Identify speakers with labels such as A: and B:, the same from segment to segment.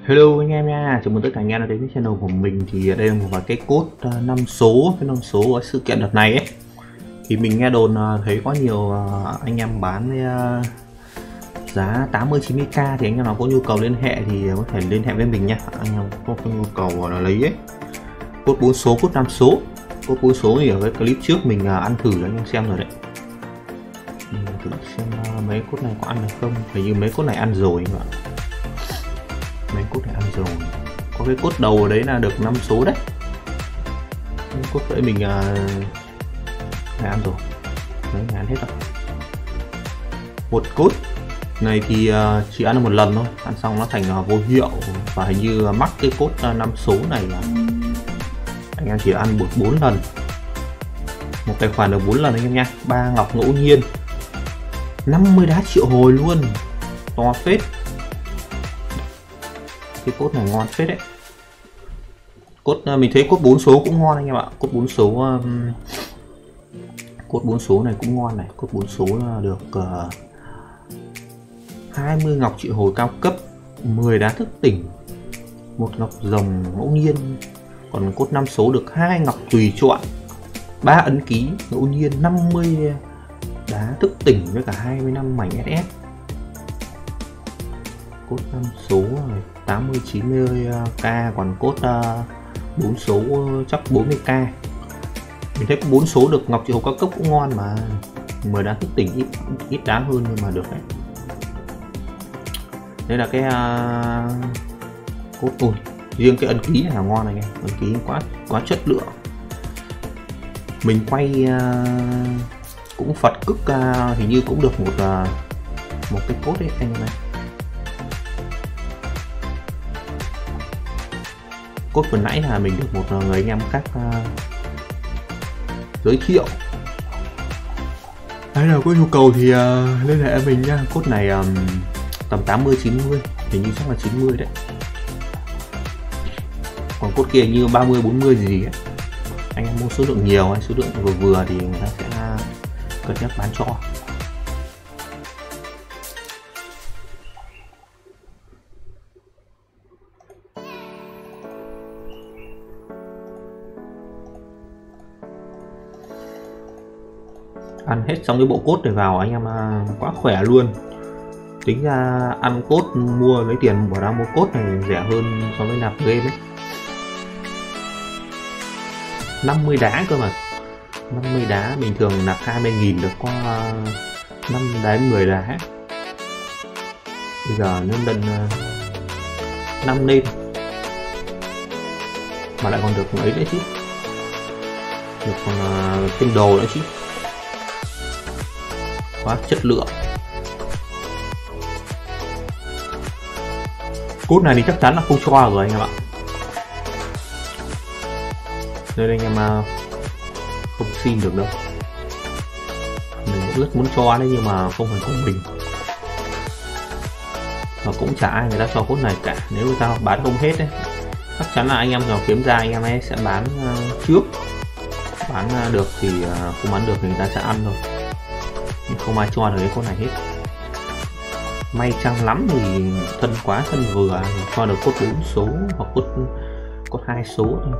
A: Hello anh em nha, chào mừng tất cả anh em đã đến với channel của mình. Thì đây là một vài cái code 5 số, cái 5 số của sự kiện đợt này ấy. Thì mình nghe đồn thấy có nhiều anh em bán với giá 80-90k, thì anh em nào có nhu cầu liên hệ thì có thể liên hệ với mình nha. Anh em có nhu cầu là lấy ấy. Code 4 số, code 5 số. Code 4 số thì ở cái clip trước mình ăn thử cho anh em xem rồi đấy. Mình thử xem mấy code này có ăn được không. Hình như mấy code này ăn rồi các bạn. Mấy code này ăn rồi. Có cái code đầu ở đấy là được 5 số đấy. Code đấy mình này ăn rồi. Đấy, ăn hết rồi. Một code này thì chỉ ăn được một lần thôi, ăn xong nó thành vô hiệu. Và hình như mắc cái code 5 số này là anh em chỉ ăn được 4 lần. Một tài khoản được 4 lần anh em nha. 3 ngọc ngẫu nhiên, 50 đá triệu hồi luôn, to phết. Cái code này ngon phết đấy. Code mình thấy code 4 số cũng ngon anh em ạ. Code 4 số code 4 số này cũng ngon này. Code 4 số là được 20 ngọc triệu hồi cao cấp, 10 đá thức tỉnh, 1 ngọc rồng ngẫu nhiên. Còn code 5 số được 2 ngọc tùy chọn, 3 ấn ký ngẫu nhiên, 50 đá thức tỉnh với cả 25 mảnh SS. Code 5 số này 80-90k, còn code 4 số chắc 40k. Mình thấy có 4 số được ngọc triệu hồi cao cấp cũng ngon mà. 10 đá thức tỉnh ít đá hơn nhưng mà được đấy. Đây là cái code. Ôi, riêng cái ấn ký này là ngon này anh em. Ấn ký quá chất lượng. Mình quay cũng Phật cức hình như cũng được một cái code đấy anh em này. Code vừa nãy là mình được một người anh em khác giới thiệu. Đấy, nào có nhu cầu thì liên hệ mình nha. Code này tầm 80-90, hình như chắc là 90 đấy. Còn code kia như 30-40 gì ấy. Anh em mua số lượng nhiều hay số lượng vừa vừa thì người ta sẽ cân nhắc bán cho. Ăn hết xong cái bộ code này vào anh em quá khỏe luôn. Tính ra ăn code mua lấy tiền bỏ ra mua code này rẻ hơn so với nạp game ấy. 50 đá cơ mà. 50 đá bình thường nạp 20.000 được có 5 đến 10 đá. Bây giờ nên lên 5 lên mà lại còn được ấy nữa chứ, được còn thêm đồ nữa chứ. Quá chất lượng. Code này thì chắc chắn là không cho rồi anh em ạ. Nên anh em không xin được đâu. Mình cũng rất muốn cho đấy nhưng mà không phải của mình. Và cũng chả ai người ta cho code này cả. Nếu người ta bán không hết đấy, chắc chắn là anh em nào kiếm ra anh em ấy sẽ bán trước. Bán được thì không bán được thì người ta sẽ ăn thôi. Nhưng không ai cho được cái code này hết. May chăng lắm thì thân quá thân vừa thì cho được code 4 số hoặc code 2 số thôi.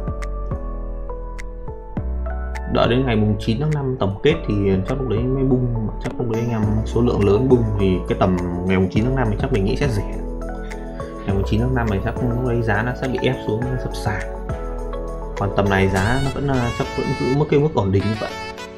A: Đợi đến ngày mùng 9 tháng 5 tổng kết thì chắc lúc đấy mới bung. Chắc lúc đấy anh em số lượng lớn bung thì cái tầm ngày mùng 9 tháng 5 thì chắc mình nghĩ sẽ rẻ. Ngày mùng 9 tháng 5 thì chắc lúc đấy giá nó sẽ bị ép xuống sập sàn. Còn tầm này giá nó vẫn chắc vẫn giữ mức ổn định như vậy.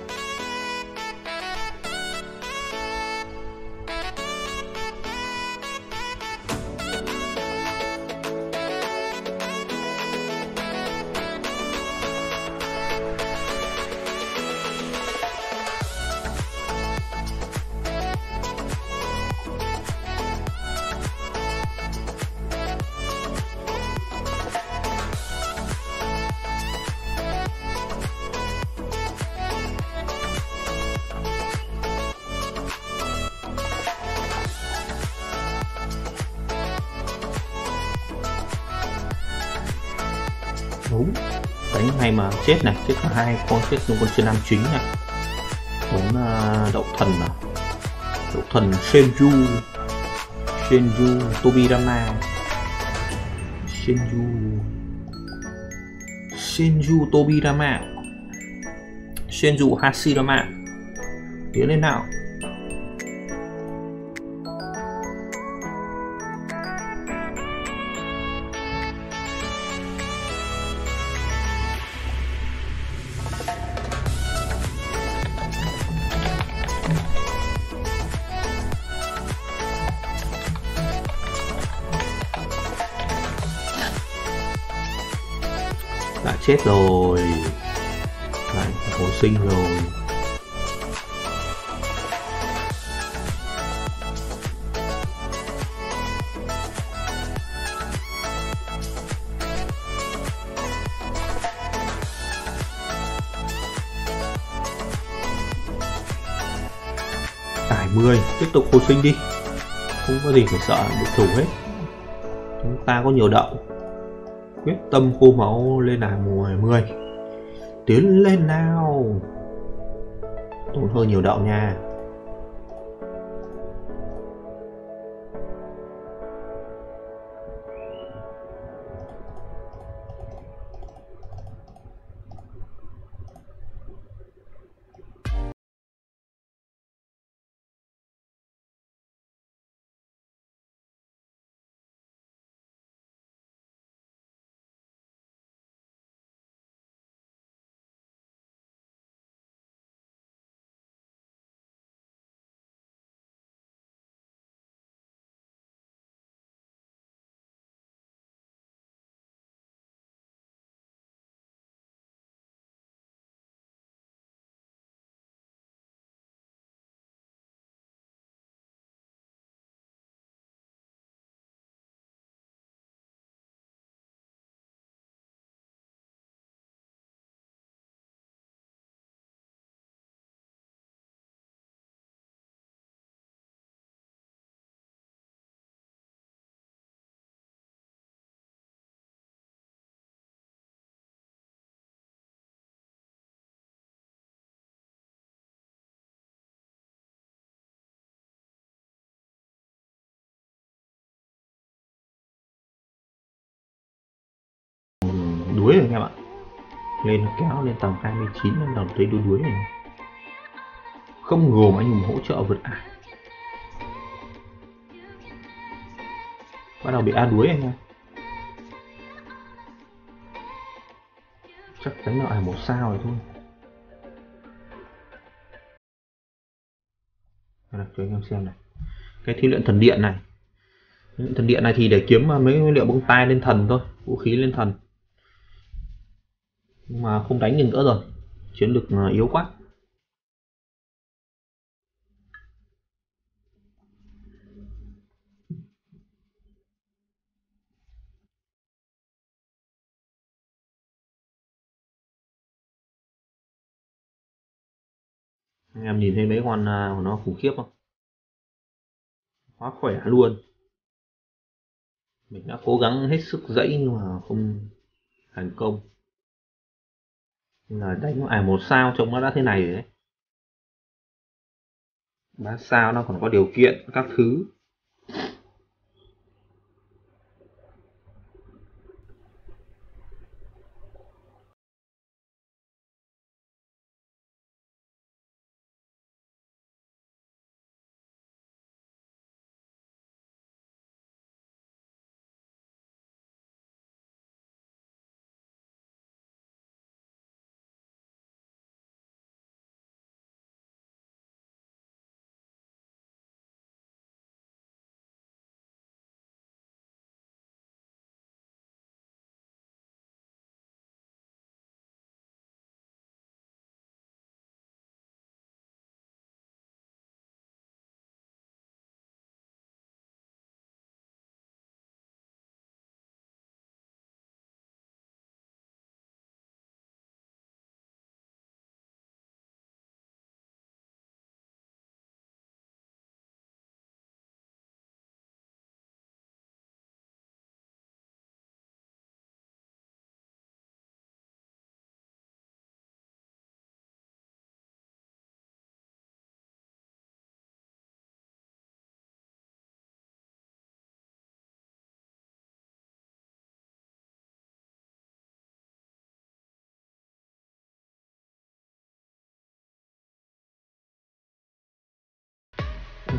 A: Đúng, đánh hay mà chết này, chết cả hai con, chết luôn con trên nam chính này. Đúng đậu thần nào, đậu thần Senju Tobirama. Shinju Tobirama, Shinju Hashirama, tiến lên nào. Đã chết rồi, lại hồi sinh rồi. Tải 10, tiếp tục hồi sinh đi, không có gì phải sợ đối thủ hết. Chúng ta có nhiều đậu, quyết tâm khô máu lên là mùa 10. Tiến lên nào, tốn hơi nhiều đậu nha. Đuối rồi anh em ạ, lên kéo lên tầm 29 lần đầu thấy đuối đuối này, không gồm anh hùng hỗ trợ vượt ải, bắt đầu bị đuối anh em. Chắc đánh lại 1 sao rồi thôi. Đây, cho anh em xem này, cái thi luyện thần điện này, thần điện này thì để kiếm mấy liệu bông tai lên thần thôi, vũ khí lên thần, nhưng mà không đánh được nữa rồi, chiến lực yếu quá. Anh em nhìn thấy mấy con của nó khủng khiếp không, quá khỏe luôn. Mình đã cố gắng hết sức dãy nhưng mà không thành công, là đánh ải 1 sao trông nó đã thế này rồi đấy. 3 sao nó còn có điều kiện các thứ.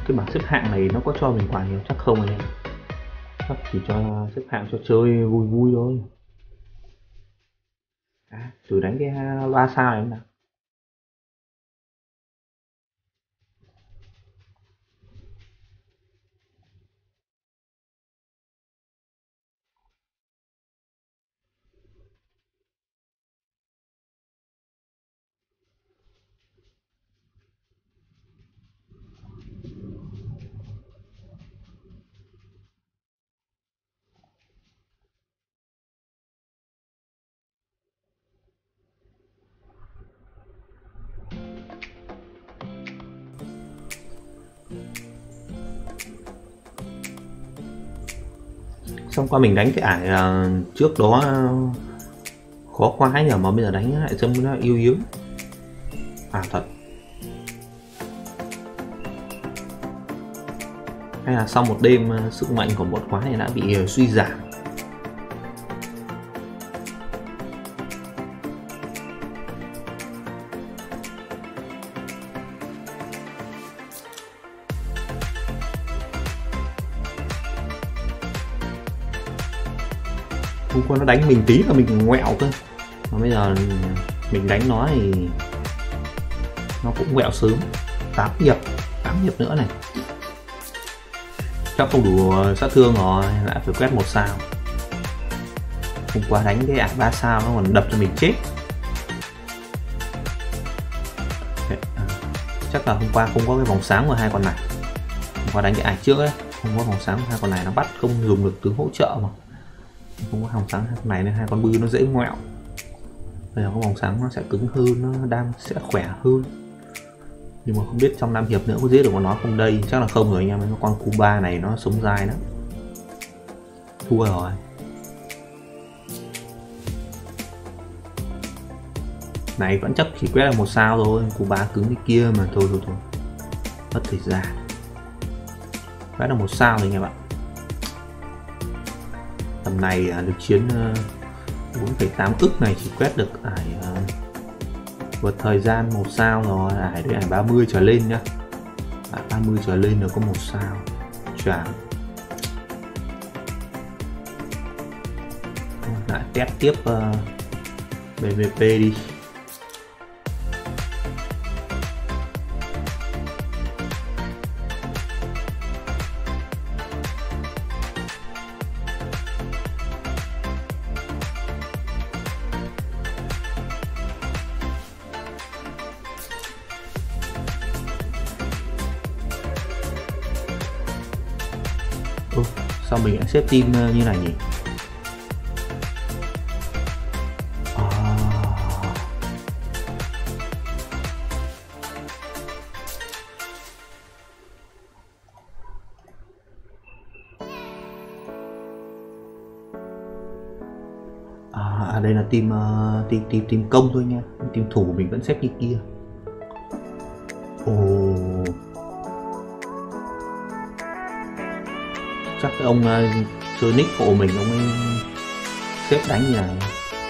A: cái bảng xếp hạng này nó có cho mình quà nhiều chắc không anh em, chắc chỉ cho xếp hạng cho chơi vui vui thôi. Thử đánh cái 3 sao này nào. Xong qua mình đánh cái ải trước đó khó quá nhờ, mà bây giờ đánh lại trông nó yếu yếu. Thật. Hay là sau một đêm sức mạnh của bọn quái này đã bị suy giảm. Hôm qua nó đánh mình tí là mình ngoẹo cơ, mà bây giờ mình đánh nó thì nó cũng ngoẹo sớm. 8 hiệp nữa này chắc không đủ sát thương rồi, lại phải quét 1 sao. Hôm qua đánh cái ải 3 sao nó còn đập cho mình chết. Chắc là hôm qua không có cái vòng sáng của hai con này. Hôm qua đánh cái ải trước ấy, không có vòng sáng của hai con này, nó bắt không dùng được tướng hỗ trợ mà. Không có vòng sáng hai con này nên hai con bư nó dễ ngoẹo. Bây giờ có vòng sáng nó sẽ cứng hơn, nó đang sẽ khỏe hơn. Nhưng mà không biết trong 5 hiệp nữa có giết được con nó không đây, chắc là không rồi anh em. Cái con Cuba này nó sống dai lắm. Thua rồi. Này vẫn chắc chỉ quét là 1 sao thôi, Cuba cứng cái kia mà. Thôi mất thời gian. Quét là 1 sao rồi anh em ạ. Tầm này lực chiến 4,8 ức này chỉ quét được ải vượt thời gian 1 sao rồi. Ải đây ải 30 trở lên nhá. Ải 30 trở lên là có 1 sao. Choáng. Lại test tiếp PVP đi. Sao mình lại xếp team như này nhỉ? Đây là team công thôi nha. Team thủ mình vẫn xếp như kia. Chắc cái ông chơi nick hộ mình, ông ấy xếp đánh như này.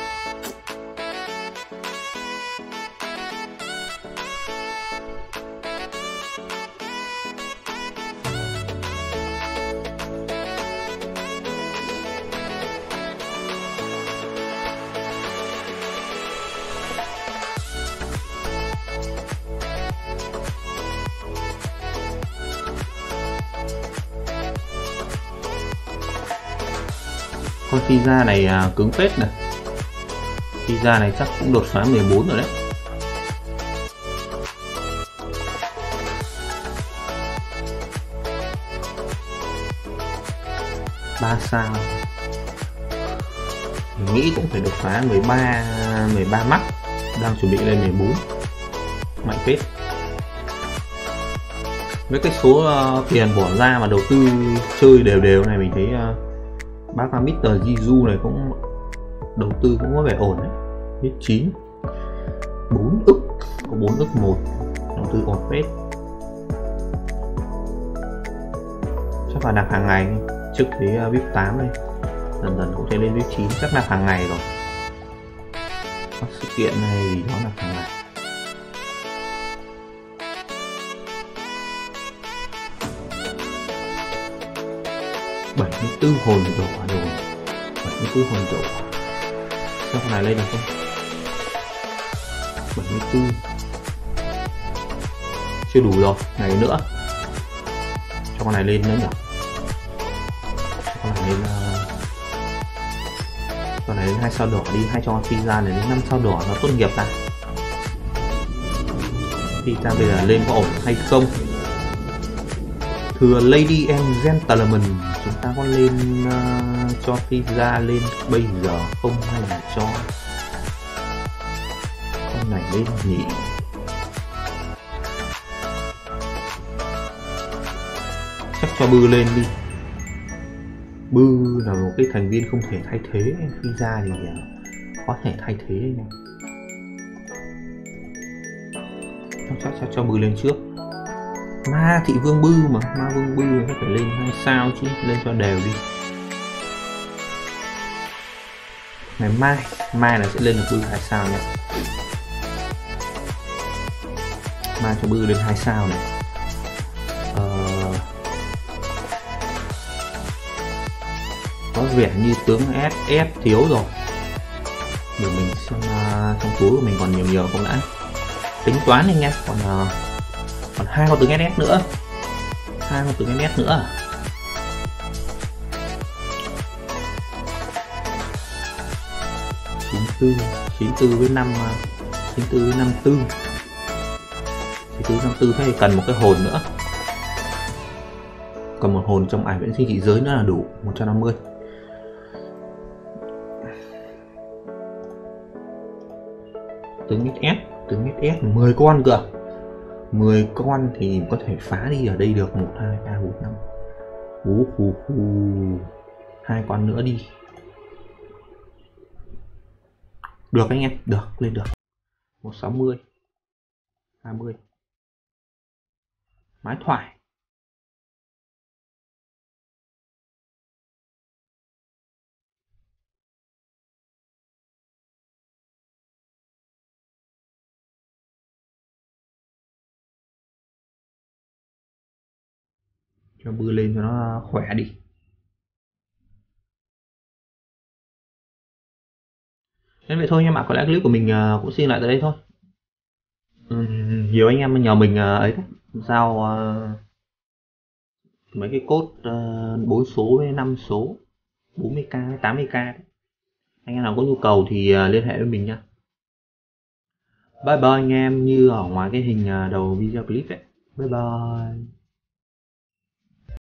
A: Con pizza này cứng phết này. Pizza này chắc cũng đột phá 14 rồi đấy. Ba sao. Mình nghĩ cũng phải đột phá 13 mắt. Đang chuẩn bị lên 14. Mạnh phết. Với cái số tiền bỏ ra mà đầu tư chơi đều này, mình thấy bác Mr. Jizu này cũng đầu tư cũng có vẻ ổn đấy. Biết 9 4 ức, có 4 ức 1, đầu tư ổn phết. Chắc là nạp hàng ngày trước cái VIP 8 này, dần dần cũng sẽ lên VIP 9, chắc nạp hàng ngày rồi. Các sự kiện này thì nó nạp hàng ngày. 74 hồn đỏ rồi, 74 hồn đỏ. Sao con này lên được không? 74 chưa đủ rồi, này nữa cho con này lên nữa nhỉ, cho con này lên con này lên 2 sao đỏ đi, hay cho pizza này đến 5 sao đỏ nó tốt nghiệp ta. Pizza bây giờ lên có ổn hay không? Thưa Lady and Gentlemen, chúng ta có lên cho pizza lên bây giờ không, hay là cho con này lên nhỉ? Chắc cho Bư lên đi. Bư là một cái thành viên không thể thay thế, pizza thì có thể thay thế anh em. Chắc cho Bư lên trước. Ma thị vương Bư mà, ma vương Bư nó phải lên 2 sao chứ, lên cho đều đi. Ngày mai là sẽ lên được Bư 2 sao nhé. Mai cho Bư lên 2 sao này. Có vẻ như tướng SS thiếu rồi. Để mình xem trong túi của mình còn nhiều không đã. Tính toán anh em, còn 2 con tướng SS nữa. 2 con tướng SS nữa. chín tư với 54. 54 thế thì cần một cái hồn nữa. Còn một hồn trong ải viễn sinh dị giới nữa là đủ 150. Tướng SS 10 con cơ. 10 con thì có thể phá đi ở đây được 1 2 3 4 5. 2 con nữa đi. Được anh em, được, lên được. 160. 20. Mái thoại. Cho Bư lên cho nó khỏe đi. Nên vậy thôi anh em ạ, có lẽ clip của mình cũng xin lại tới đây thôi. Nhiều anh em nhờ mình ấy đấy, sao mấy cái code 4 số với 5 số 40k 80k đấy. Anh em nào có nhu cầu thì liên hệ với mình nha. Bye bye anh em, như ở ngoài cái hình đầu video clip ấy. Bye bye.